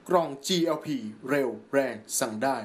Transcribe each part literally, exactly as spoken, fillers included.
กล่อง จี แอล พี เร็วแรงสั่งได้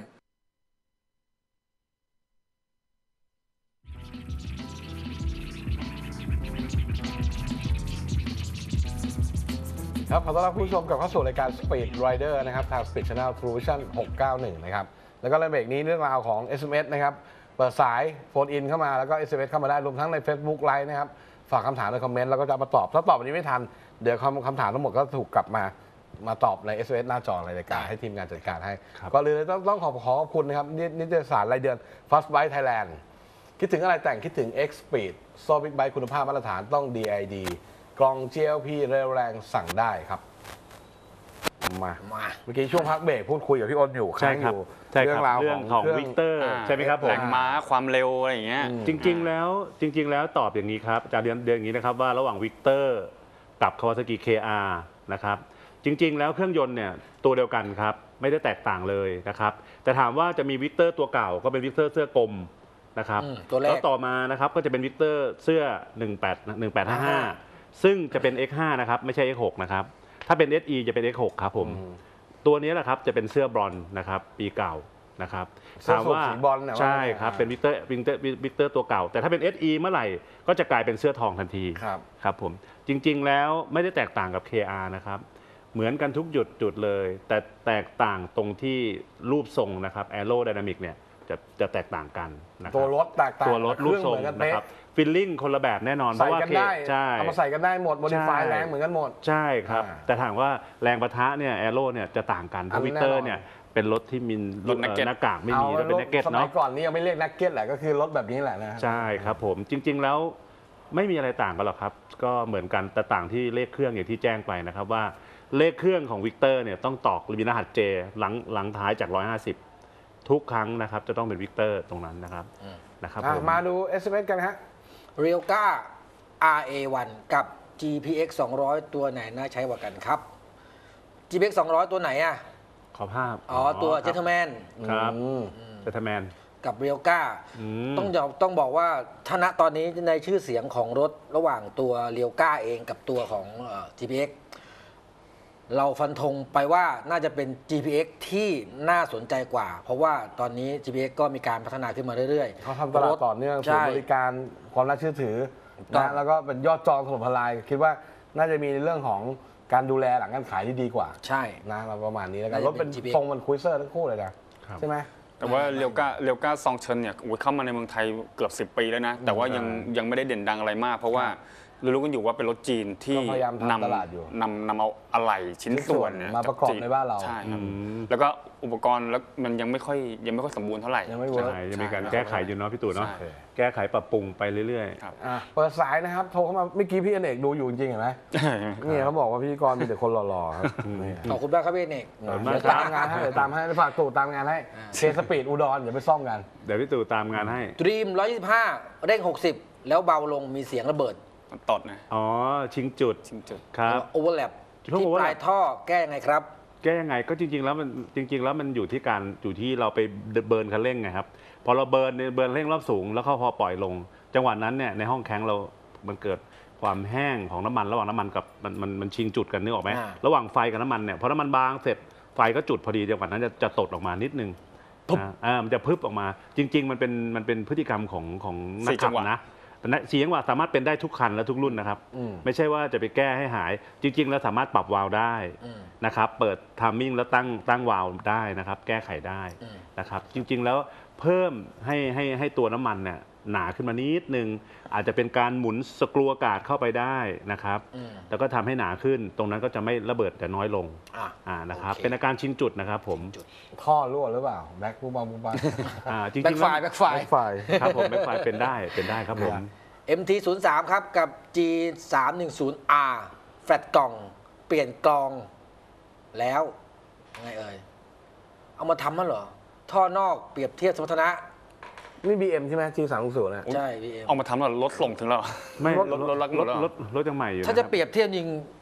ครับขอต้อนรับผู้ชมกลับเข้าสู่รายการ Speed Rider นะครับทาง Speed Channel True Vision หกเก้าหนึ่งนะครับแล้วก็ในเบรกนี้เรื่องราวของ เอส เอ็ม เอส นะครับเปิดสายโฟนอินเข้ามาแล้วก็ เอส เอ็ม เอส เข้ามาได้รวมทั้งใน Facebook Live นะครับฝากคำถามในคอมเมนต์แล้วก็จะมาตอบถ้าตอบวันนี้ไม่ทันเดี๋ยวคำถามทั้งหมดก็ถูกกลับมามาตอบใน เอส เอ็ม เอส หน้าจอในรายการให้ทีมงานจัดการให้ก่อนอื่นเลยต้องต้องขอขอบคุณนะครับนิตยสารรายเดือน Fast Bike Thailand คิดถึงอะไรแต่งคิดถึง X Speed โซ่ Big Bike คุณภาพมาตรฐานต้อง ดี ไอ ดี กล่อง จี แอล พี เร็วแรงสั่งได้ครับมาเมื่อกี้ช่วงพักเบรกพูดคุยกับพี่อ้นอยู่ค้างอยู่เรื่องราวของวิกเตอร์ใช่ไหมครับผมแรงม้าความเร็วอะไรอย่างเงี้ยจริงๆแล้วจริงๆแล้วตอบอย่างนี้ครับอาจารย์เรียนเรียนอย่างนี้นะครับว่าระหว่างวิกเตอร์กับ Kawasaki เค อาร์ นะครับจริงๆแล้วเครื่องยนต์เนี่ยตัวเดียวกันครับไม่ได้แตกต่างเลยนะครับแต่ถามว่าจะมีวิกเตอร์ตัวเก่าก็เป็นวิกเตอร์เสื้อกลมนะครับแล้วต่อมานะครับก็จะเป็นวิกเตอร์เสื้อหนึ่งแปด หนึ่งแปดห้าห้าซึ่งจะเป็น เอ็กซ์ ห้า นะครับไม่ใช่ เอ็กซ์ หก นะครับถ้าเป็น เอส อี จะเป็น เอ็กซ์ หก ครับผมตัวนี้แหละครับจะเป็นเสื้อบรอนนะครับปีเก่านะครับถามว่าใช่ครับเป็นวิกเตอร์วิกเตอร์วิกเตอร์ตัวเก่าแต่ถ้าเป็น เอส อี เมื่อไหร่ก็จะกลายเป็นเสื้อทองทันทีครับครับผมจริงๆแล้วไม่ได้แตกต่างกับ เค อาร์ นะครับเหมือนกันทุกจุดจุดเลยแต่แตกต่างตรงที่รูปทรงนะครับแอโรไดนามิกเนี่ยจะจะแตกต่างกันนะครับตัวรถแตกต่างตัวรถรูปทรงนะครับฟิลลิ่งคนละแบบแน่นอนเพราะว่าใช่เอามาใส่กันได้หมดโมดิฟายแรงเหมือนกันหมดใช่ครับแต่ถามว่าแรงปะทะเนี่ยแอโร่เนี่ยจะต่างกันเพราะวิกเตอร์เนี่ยเป็นรถที่มีรถหน้ากากไม่มีแล้วเป็นนักเก็ตเนาะสมัยก่อนนี้ยังไม่เรียกนักเก็ตแหละก็คือรถแบบนี้แหละนะใช่ครับผมจริงๆแล้วไม่มีอะไรต่างกันหรอกครับก็เหมือนกันแต่ต่างที่เลขเครื่องอย่างที่แจ้งไปนะครับว่าเลขเครื่องของวิกเตอร์เนี่ยต้องตอกมีรหัส J หลังหลังท้ายจากหนึ่งร้อยห้าสิบทุกครั้งนะครับจะต้องเป็นวิกเตอร์ตรงนั้นนะครับนะครับมาดู เอส เอ็ม เอส กันฮะเรียวก้า อาร์ เอ วัน กับ จี พี เอ็กซ์ สองร้อยตัวไหนน่าใช้กว่ากันครับ จี พี เอ็กซ์ สองร้อยตัวไหนอ่ะขอภาพอ๋อตัวเจนเทอร์แมนครับเจนเทอร์แมนกับเรียวก้าต้องต้องบอกว่าถ้าณตอนนี้ในชื่อเสียงของรถระหว่างตัวเรียวก้าเองกับตัวของ จี พี เอ็กซ์ เราฟันธงไปว่าน่าจะเป็น จี พี เอ็กซ์ ที่น่าสนใจกว่าเพราะว่าตอนนี้ จี พี เอ็กซ์ ก็มีการพัฒนาขึ้นมาเรื่อยๆเขาทำตลาดต่อเนื่องศูนย์บริการความน่าเชื่อถือนะแล้วก็เป็นยอดจองถล่มทลายคิดว่าน่าจะมีในเรื่องของการดูแลหลังการขายที่ดีกว่าใช่นะเราประมาณนี้แล้วกันรถเป็นทรงมันคุยเซอร์ทั้งคู่เลยนะใช่ไหมแต่ว่าเรียวก้าเรียวก้าซองเชิญเนี่ยเข้ามาในเมืองไทยเกือบสิบปีแล้วนะแต่ว่ายังยังไม่ได้เด่นดังอะไรมากเพราะว่ารู้กันอยู่ว่าเป็นรถจีนที่นำนำนำเอาอะไหล่ชิ้นส่วนมาประกอบในบ้านเราใช่ครับแล้วก็อุปกรณ์แล้วมันยังไม่ค่อยยังไม่ค่อยสมบูรณ์เท่าไหร่ยังไม่เวิร์กยังมีการแก้ไขอยู่เนาะพี่ตู่เนาะแก้ไขปรับปรุงไปเรื่อยๆครับเปิดสายนะครับโทรเข้ามาเมื่อกี้พี่อเนกดูอยู่จริงเห็นไหมนี่เขาบอกว่าพี่กรมีแต่คนหล่อๆครับขอบคุณมากครับพี่อเนกเดี๋ยวตามงานให้เดี๋ยวตามให้ฝากตู่ตามงานให้เคสปีดอุดรอย่าไปซ่อมกันเดี๋ยวพี่ตู่ตามงานให้ดรีมหนึ่งร้อยยี่สิบห้าเร่งหกสิบแล้วเบาลงมีเสียงระเบิดตดนะอ๋อชิงจุดชิงจุดครับโอเวอร์แลปที่ปลายท่อแก้ยังไงครับแก้ยังไงก็จริงๆแล้วมันจริงๆแล้วมันอยู่ที่การอยู่ที่เราไปเบิร์นคันเร่งไงครับพอเราเบิร์นเบิร์นเร่งรอบสูงแล้วเขาพอปล่อยลงจังหวะนั้นเนี่ยในห้องแข็งเรามันเกิดความแห้งของน้ำมันระหว่างน้ำมันกับมันมันมันชิงจุดกันนึกออกไหมระหว่างไฟกับน้ำมันเนี่ยพอน้ำมันบางเสร็จไฟก็จุดพอดีจังหวะนั้นจะจะตดออกมานิดนึงอ่ามันจะพึบออกมาจริงๆมันเป็นมันเป็นพฤติกรรมของของนักขับนะแต่เสียงว่าสามารถเป็นได้ทุกคันและทุกรุ่นนะครับไม่ใช่ว่าจะไปแก้ให้หายจริงๆแล้วสามารถปรับวาล์วได้นะครับเปิดทามมิ่งแล้วตั้งตั้งวาล์วได้นะครับแก้ไขได้นะครับจริงๆแล้วเพิ่มให้ให้ให้ตัวน้ำมันเนี่ยหนาขึ้นมานิดนึงอาจจะเป็นการหมุนสกรูอากาศเข้าไปได้นะครับแล้วก็ทำให้หนาขึ้นตรงนั้นก็จะไม่ระเบิดแต่น้อยลงอ่านะครับเป็นอาการชิงจุดนะครับผมท่อรั่วหรือเปล่าแบ็คบูบังบูบังอ่าจริงๆแบ็คไฟแบ็คไฟครับผมแบ็คไฟเป็นได้เป็นได้ครับผมเอ็ม ที ศูนย์ สาม ครับกับ จี สามหนึ่งศูนย์ อาร์ แฟลตกล่องเปลี่ยนกลองแล้วไงเอ่ยเอามาทำมั้งเหรอท่อนอกเปรียบเทียบสมรรถนะนี่ บี เอ็ม ใช่ไหม จี สามหกศูนย์ นะใช่ บี เอ็มเอามาทำแล้วรถส่งถึงเราไม่รถรถรถรถรถยังใหม่อยู่ถ้าจะเปรียบเทียบจริง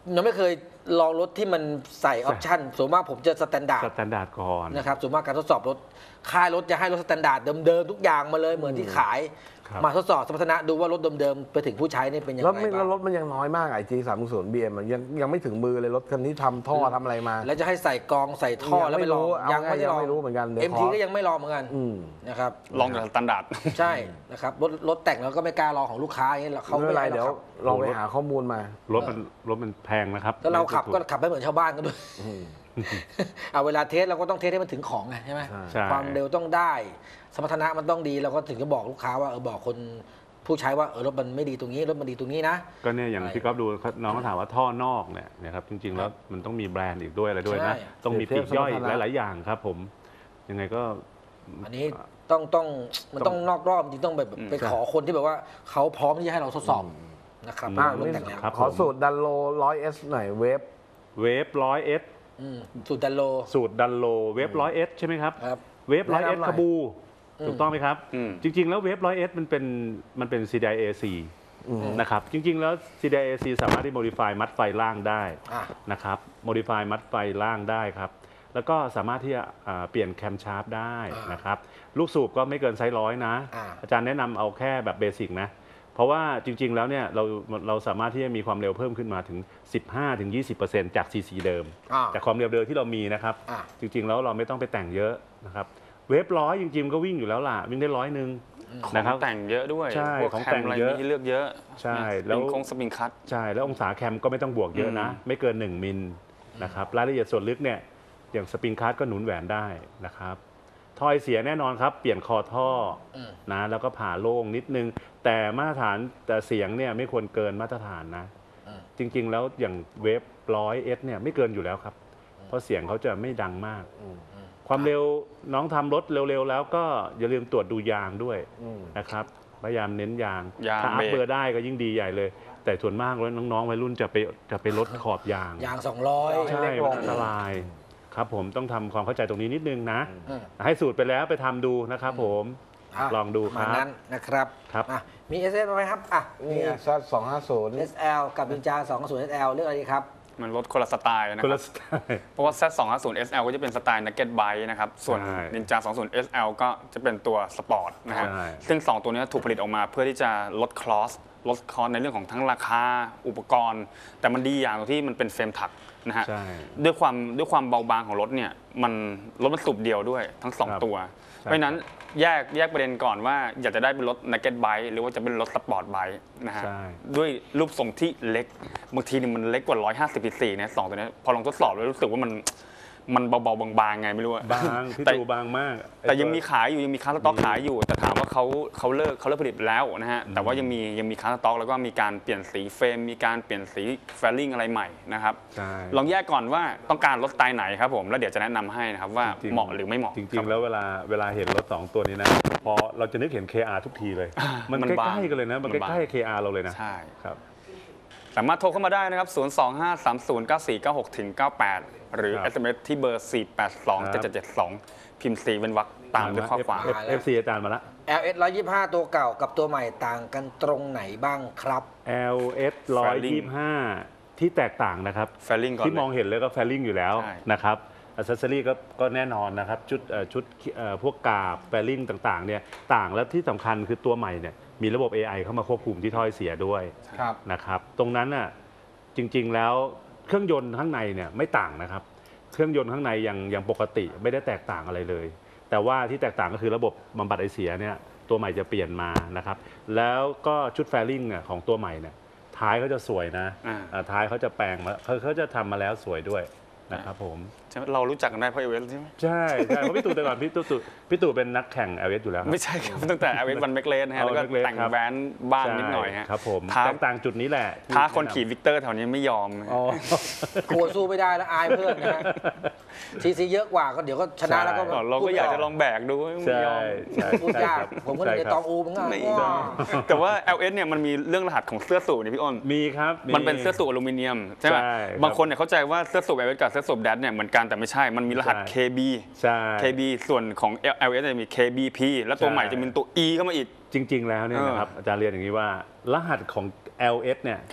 ยังไม่เคยลองรถที่มันใส่ออปชั่นส่วนมากผมจะสแตนดาร์ดสแตนดาร์ดก่อนนะครับส่วนมากการทดสอบรถค่ายรถจะให้รถสแตนดาร์ดเดิมๆทุกอย่างมาเลยเหมือนที่ขายมาทดสอบสมรรถนะดูว่ารถเดิมๆไปถึงผู้ใช้นี่เป็นยังไงรถบ้าไม่งรถมันยังน้อยมากไอจีสามศูนย์บีเอ็มยังยังไม่ถึงมือเลยรถคันนี้ทำท่อทำอะไรมาแล้วจะให้ใส่กองใส่ท่อแล้วไม่ลองยัยังงไม่ไม่รู้ลองเอาไงยังไม่รู้เหมือนกันเดี๋ยวเอ็มทีขอก็ยังไม่ลองเหมือนกันอืมนะครับลองจากสแตนดาร์ดใช่นะครับรถรถแต่งแล้วก็ไม่กล้าลองของลูกค้าอย่างนี้เขาไม่เป็นไรให้เดี๋ยวขับลองไปหาข้อมูลมารถมันรถมันแพงนะครับแล้วเราขับไม่ก็ถูขับไม่เหมือนชาวบ้านกันด้วยอืมเอาเวลาเทสเราก็ต้องเทสให้มันถึงของไงใช่ไหมใช่ความเร็วต้องได้ สมรรถนะมันต้องดีเราก็ถึงจะบอกลูกค้าว่าเออบอกคนผู้ใช้ว่าเออรถมันไม่ดีตรงนี้รถมันดีตรงนี้นะก็เนี่ยอย่างที่ก๊อฟดูน้องก็ถามว่าท่อนอกเนี่ยนะครับจริงๆแล้วมันต้องมีแบรนด์อีกด้วยอะไรด้วยนะใช่ต้องมีปลีกย่อยหลายๆอย่างครับผมยังไงก็อันนี้ต้องต้องมันต้องนอกรอบจริงต้องแบบไปขอคนที่แบบว่าเขาพร้อมที่จะให้เราทดสอบนะครับอ่ะรถนี่แต่งแล้วครับขอสูตรดันโลร้อยเอสหน่อยเวฟเวฟร้อยเอสอืมสูตรดันโลสูตรดันโลเวฟร้อยเอสใช่ไหมครับครับเวฟร้อยเอสแนะนำหน่อยคาบูอืมถูกต้องไหมครับอืมจริงๆแล้วเวฟร้อยเอสมันเป็นมันเป็น ซี ดี ไอ เอ ซี นะครับจริงๆแล้ว ซี ดี ไอ เอ ซี สามารถที่ modify มัดไฟล่างได้อ่ะนะครับ modify มัดไฟล่างได้ครับแล้วก็สามารถที่จะอ่าเปลี่ยนแคมชาร์ปได้อ่านนะครับลูกสูบก็ไม่เกินไซส์ร้อยนะอ่าอาจารย์แนะนำเอาแค่แบบเบสิกนะเพราะว่าจริงๆแล้วเนี่ยเราเราสามารถที่จะมีความเร็วเพิ่มขึ้นมาถึง สิบห้าถึงยี่สิบเปอร์เซ็นต์ จาก ซี ซี เดิมอ่าจากความเร็วเดิมที่เรามีนะครับอ่าจริงๆแล้วเราไม่ต้องไปแต่งเยอะนะครับเวฟร้อยจริงๆก็วิ่งอยู่แล้วล่ะวิ่งได้ร้อยหนึ่งของนะครับแต่งเยอะด้วยใช่พวกของแคแต่มงอะไรเยอะมีให้เลือกเยอะใช่แล้แล้ว วโค้งสปริงคัทใช่แล้วองศาแคมก็ไม่ต้องบวกเยอะนะอืมไม่เกินหนึ่งมิลนะครับรายละเอียดส่วนลึกเนี่ยอย่างสปริงคัทก็หนุนแหวนได้นะครับท่อไอเสียแน่นอนครับเปลี่ยนคอท่ออมนะแล้วก็ผ่าโล่งนิดนึง แต่มาตรฐานแต่เสียงเนี่ยไม่ควรเกินมาตรฐานนะอืมจริงๆแล้วอย่างเวฟร้อยเอสเนี่ยไม่เกินอยู่แล้วครับ เพราะเสียงเขาจะไม่ดังมาก ความเร็วน้องทำรถเร็วๆแล้วก็อย่าลืมตรวจดูยางด้วยอืมนะครับพยายามเน้นยางยางถ้าอัพเบรกเบอร์ได้ก็ยิ่งดีใหญ่เลย แต่ส่วนมากแล้วน้องๆวัยรุ่นจะไปจะไปลดขอบยางยางสองร้อยให้ใช่เล็กลงมันอันตรายครับผมต้องทำความเข้าใจตรงนี้นิดนึงนะอืมให้สูตรไปแล้วไปทำดูนะครับผมะลองดูประคมาณรับนั้นนะครับครับอ่ะมี เอส เอส ไหมครับอ่ะนี่ซัดสองห้าศูนย์เอส แอล กับนินจาสองศูนย์ เอส แอล เลือกอะไรดีครับมันรถคนละสไตล์นะคนคละรับสไตล์เพราะว่า แซด สองห้าศูนย์ เอส แอล ก็จะเป็นสไตล์ Naked Bike นะครับ ส่วนใช่ Ninja สองสิบ เอส แอล ก็จะเป็นตัวสปอร์ตนะฮะใช่ซึ่งสองตัวนี้ถูกผลิตออกมาเพื่อที่จะลดคลอสลดคอสในเรื่องของทั้งราคาอุปกรณ์ แต่มันดีอย่างตรงที่มันเป็นเฟรมถักนะฮะใช่ด้วยความด้วยความเบาบางของรถเนี่ยมันรถมันสูบเดียวด้วยทั้งสองครับตัวใช่เพราะฉะนั้นแยกแยกประเด็นก่อนว่าอยากจะได้เป็นรถ Naked Bike หรือว่าจะเป็นรถสปอร์ตไบค์นะฮะใช่ด้วยรูปทรงที่เล็กบางทีเนี่ยมันเล็กกว่าหนึ่งร้อยห้าสิบซีซีเนี่ยสองตัวเนี้ยพอลองทดสอบแล้วรู้สึกว่ามันมันเบาๆบางๆไงไม่รู้อะบางพี่แต่ดูบางมากแต่ยังมีไอ้ขายอยู่ยังมีค้างสต็อกขายอยู่ แต่ถามว่าเขาเขาเลิกเขาเลิกผลิตแล้วนะฮะแต่ว่ายังมียังมีค้างสต็อกแล้วก็มีการเปลี่ยนสีเฟรมมีการเปลี่ยนสีแฟลลิ่งอะไรใหม่นะครับใช่ลองแยกก่อนว่าต้องการรถสไตล์ไหนครับผมแล้วเดี๋ยวจะแนะนำให้นะครับว่าจริงๆเหมาะหรือไม่เหมาะจคริรังบๆ แล้วเวลาเวลาเห็นรถสองตัวนี้นะ พอเราจะนึกเห็น เค อาร์ ทุกทีเลย มันมันใกบางล้ๆกันเลยนะ มันมันบางใกล้ๆ เค อาร์ เราเลยนะใช่ครับสามารถโทรเข้ามาได้นะครับ ศูนย์ สอง ห้า สาม ศูนย์ เก้า สี่ เก้า หก เก้า แปด หรือครับเอส เอ็ม เอส ที่เบอร์ สี่ แปด สอง เจ็ด เจ็ด เจ็ด สอง พิมพ์สีเป็นวรรคตามด้วยข้อความเอฟซีอาจารย์มาละแอล เอส หนึ่งร้อยยี่สิบห้า ตัวเก่ากับตัวใหม่ต่างกันตรงไหนบ้างครับแอล เอส หนึ่งร้อยยี่สิบห้า ที่แตกต่างนะครับแฟลลิ่งก่อนที่มองเลยเห็นเลยก็แฟลลิ่งอยู่แล้วใช่นะครับอัซเซอรี่ก็ก็แน่นอนนะครับ ชุดเอ่อชุดเอ่อพวกกาบแฟลลิ่งต่างๆเนี่ยต่างและที่สำคัญคือตัวใหม่เนี่ยมีระบบ เอ ไอ เข้ามาควบคุมที่ถ้อยเสียด้วยครับนะครับตรงนั้นน่ะจริงๆแล้วเครื่องยนต์ข้างในเนี่ยไม่ต่างนะครับ เครื่องยนต์ข้างในยังยังปกติไม่ได้แตกต่างอะไรเลย แต่ว่าที่แตกต่างก็คือระบบบำบัดไอเสียเนี่ยตัวใหม่จะเปลี่ยนมานะครับแล้วก็ชุดแฟลิ่งเนี่ยของตัวใหม่เนี่ยท้ายเขาจะสวยนะอ่าอ่าท้ายเขาจะแปลงมาเขาเขาจะทำมาแล้วสวยด้วยนะครับผมใช่ไหมเรารู้จักกันได้เพราะเอเวสใช่ไหมใช่ใช่เพราะพี่ตู่แต่ก่อนพี่ตู่พี่ตู่เป็นนักแข่ง แอล เอส อยู่แล้วครับไม่ใช่ครับ ตั้งแต่เอเวสวันเมกเลสนะฮะเอาแล้วก็ Macleod แต่งครับแบรนด์บ้างนิดหน่อยฮะครับผมท้าแตกต่างจุดนี้แหละที่ท้าคนขี่วิกเตอร์แถวนี้ไม่ยอมอ๋อกลัวสู้ไม่ได้แล้วอายเพื่อนนะฮะซีซีเยอะกว่าก็เดี๋ยวก็ชนะแล้วก็ใช่เราก็อยากจะลองแบกดูไม่ใช่ยอมใช่พูดยากใช่ครับผมก็เลยใช่ในครับตองอูมันก็ไม่ว้าแต่ว่า แอล เอส เนี่ยมันมีเรื่องรหัสของเสื้อสูทนี่พี่อ้นมีครับมันเป็นเสื้อสูทอลูมิเนียมใช่ไหมใช่ครับบางคนเนี่ยเข้าใจว่าเสื้อสูท แอล เอส กับเสื้อสูท แดด เนี่ยเหมือนกันแต่ไม่ใช่ มันมีรหัสใช่เค บีใช่เค บี ส่วนของ แอล เอส จะมี เค บี พี แล้วตัวใช่ใหม่จะมีตัว E เข้ามาอีกจริง ๆ แล้วเนี่ยเออนะครับอาจารย์เรียนอย่างนี้ว่า รหัสของ แอล เอส เนี่ยครับ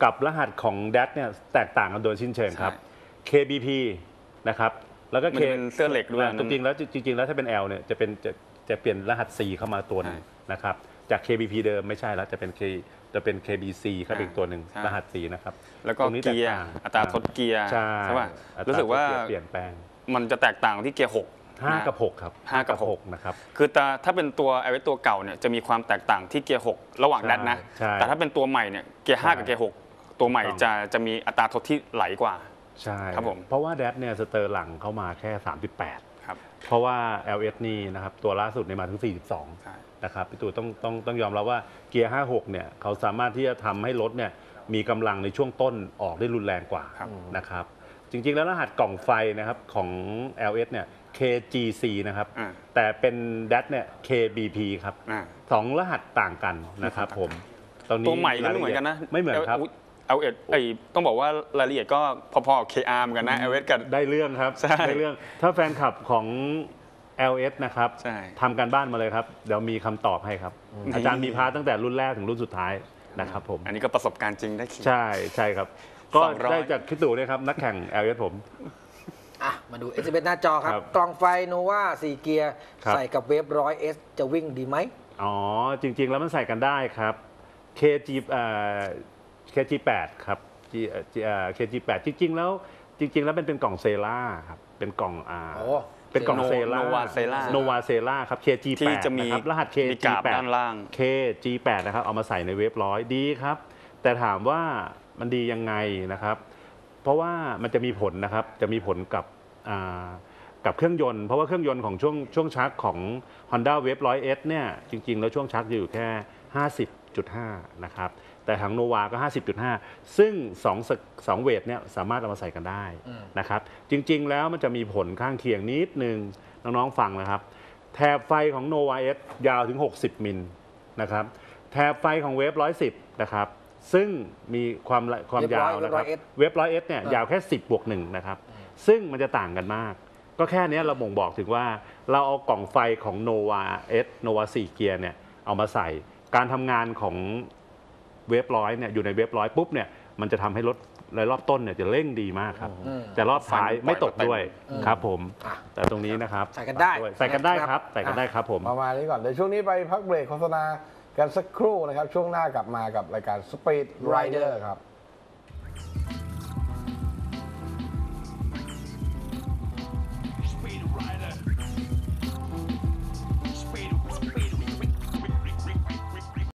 กับรหัสของ แดช เนี่ยแตกต่างกันโดยสิ้นเชิงครับ เค บี พี นะครับแล้วก็มัน K จะเป็นเสื้อเหล็กด้วยจริงๆแล้วจริงๆแล้วถ้าเป็น L เนี่ยจะเป็นจะจะเปลี่ยนรหัส C เข้ามาตัวหนึงนะครับจาก เค บี พี เดิมไม่ใช่แล้วจะเป็น K จะเป็น เค บี ซี ครับอีกตัวหนึ่งรหัส C นะครับแล้วก็ตรงนี้เกียร์แตกต่างอัตราทดเกียร์ใช่ป่ะอัตรู้สึกว่าทดเยร์เปลี่ยนแปลงมันจะแตกต่างที่เกียร์หกห้ากับหกครับห้ากับหกนะครับคือแต่ถ้าเป็นตัวไอเวตัวเก่าเนี่ยจะมีความแตกต่างที่เกียร์หกระหว่างใช่แดชนะใช่แต่ถ้าเป็นตัวใหม่เนี่ยเกียร์ห้าใช่กับเกียร์หกตัวใหม่ถูกต้องจะจะมีอัตราทดที่ไหลกว่าใช่ครับผมเพราะว่า แดช เนี่ยสเตอร์หลังเข้ามาแค่ สามสิบแปดครับเพราะว่า แอล เอส นี่นะครับตัวล่าสุดเนี่ยมาถึง สี่สิบสองใช่นะครับพี่ตู่ต้องต้องต้องยอมรับว่าเกียร์ ห้าหก เนี่ยเขาสามารถที่จะทำให้รถเนี่ยมีกำลังในช่วงต้นออกได้รุนแรงกว่าครับนะครับจริงๆแล้วรหัสกล่องไฟนะครับของ แอล เอส เนี่ย เค จี ซี นะครับอ่าแต่เป็น แดช เนี่ย เค บี พี ครับอ่าสองรหัสต่างกันนะครับผมตรงนี้ตัวใหม่ก็ไม่เหมือนกันนะไม่เหมือนครับเอลเอสไอต้องบอกว่ารายละเอียดก็พอๆกับ เค อาร์ เหมือนกันนะเอลเอสกับได้เรื่องครับใช่ได้เรื่องถ้าแฟนคลับของ แอล เอส นะครับใช่ทำการบ้านมาเลยครับเดี๋ยวมีคำตอบให้ครับอาจารย์มีพาตั้งแต่รุ่นแรกถึงรุ่นสุดท้ายนะครับผมอันนี้ก็ประสบการณ์จริงได้ขี่ใช่ใช่ครับ ก็สองร้อยได้จากพี่ตู่เนี่ยครับนักแข่ง แอล เอส ผมอ่ะมาดู เอส เอฟ หน้าจอครับครับกล่องไฟโนวาสี่เกียร์ครับใส่กับเวฟร้อยเอสจะวิ่งดีไหมอ๋อจริง ๆ แล้วมันใส่กันได้ครับ เค จี เอ่อ เค จี แปด ครับ G เอ่อ G เอ่อ เค จี แปด จริง ๆ แล้วจริง ๆ แล้วเป็นเป็นกล่องเซล่าครับเป็นกล่องอ่าโอ้เป็นกล่องโนเซล่าโนวาเซล่าโนวาเซล่าครับ เค จี แปดที่จะมีนะครับรหัส เคมีจีกาบแปดด้านล่างเค จี แปด นะครับเอามาใส่ในเวฟร้อยดีครับ แต่ถามว่ามันดียังไงนะครับ เพราะว่ามันจะมีผลนะครับจะมีผลกับอ่ากับเครื่องยนต์เพราะว่าเครื่องยนต์ของช่วงช่วงชักของ Honda Wave หนึ่งร้อยเอส เนี่ยจริง ๆ แล้วช่วงชักจะอยู่แค่ ห้าสิบจุดห้า นะครับแต่ทางโนวาก็ ห้าสิบจุดห้า ซึ่ง2สสองเวทเนี่ยสามารถเอามาใส่กันได้นะครับจริง ๆ แล้วมันจะมีผลข้างเคียงนิดนึงน้อง ๆ ฟังนะครับแถบไฟของ Nova S ยาวถึง หกสิบ มิลนะครับแถบไฟของ Wave หนึ่งร้อยสิบ นะครับซึ่งมีความละความยาวนะครับ เวฟ หนึ่งร้อยเอส เนี่ยยาวแค่ สิบบวกหนึ่ง นะครับซึ่งมันจะต่างกันมาก ก็แค่นี้เราบ่งบอกถึงว่าเราเอากล่องไฟของ Nova S Nova สี่เกียร์เนี่ยเอามาใส่การทำงานของเวฟร้อยเนี่ยอยู่ในเวฟร้อยปุ๊บเนี่ยมันจะทำให้รถในรอบต้นเนี่ยจะเร่งดีมากครับแต่รอบท้ายไม่ตกด้วยครับผมแต่ตรงนี้นะครับใส่กันได้ใส่กันได้ครับใส่กันได้ครับผมประมาณนี้ก่อนเดี๋ยวช่วงนี้ไปพักเบรกโฆษณากันสักครู่นะครับช่วงหน้ากลับมากับรายการ Speed Rider ครับ